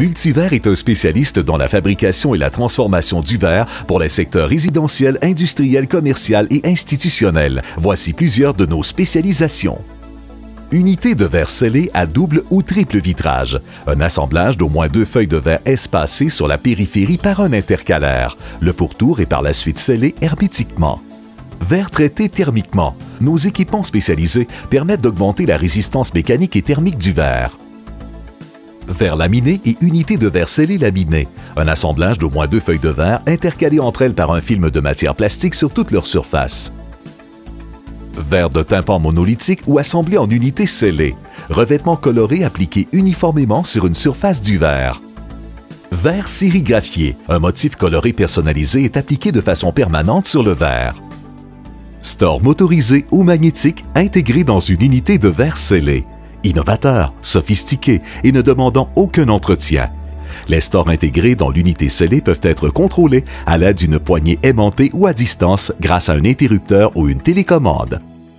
Multivert est un spécialiste dans la fabrication et la transformation du verre pour les secteurs résidentiels, industriels, commercial et institutionnels. Voici plusieurs de nos spécialisations. Unité de verre scellé à double ou triple vitrage. Un assemblage d'au moins 2 feuilles de verre espacées sur la périphérie par un intercalaire. Le pourtour est par la suite scellé hermétiquement. Verre traité thermiquement. Nos équipements spécialisés permettent d'augmenter la résistance mécanique et thermique du verre. Verre laminé et unité de verre scellé laminé. Un assemblage d'au moins 2 feuilles de verre intercalées entre elles par un film de matière plastique sur toute leur surface. Verre de tympan monolithique ou assemblé en unité scellée. Revêtement coloré appliqué uniformément sur une surface du verre. Verre sérigraphié. Un motif coloré personnalisé est appliqué de façon permanente sur le verre. Store motorisé ou magnétique intégré dans une unité de verre scellé. Innovateur, sophistiqué et ne demandant aucun entretien. Les stores intégrés dans l'unité scellée peuvent être contrôlés à l'aide d'une poignée aimantée ou à distance grâce à un interrupteur ou une télécommande.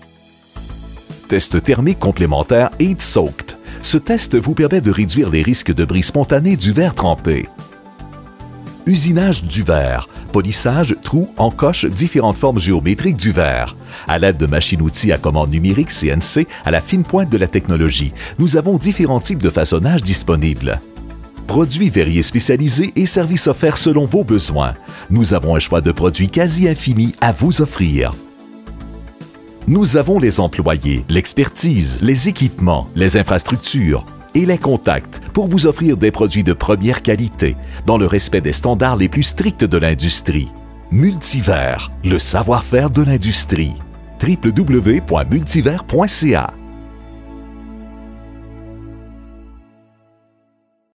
Test thermique complémentaire Heat Soaked. Ce test vous permet de réduire les risques de brise spontanée du verre trempé. Usinage du verre. Polissage, trous, encoche, différentes formes géométriques du verre. À l'aide de machines-outils à commande numérique CNC à la fine pointe de la technologie, nous avons différents types de façonnage disponibles. Produits verriers spécialisés et services offerts selon vos besoins. Nous avons un choix de produits quasi infini à vous offrir. Nous avons les employés, l'expertise, les équipements, les infrastructures et les contacts pour vous offrir des produits de première qualité dans le respect des standards les plus stricts de l'industrie. Multivert, le savoir-faire de l'industrie. www.multivert.ca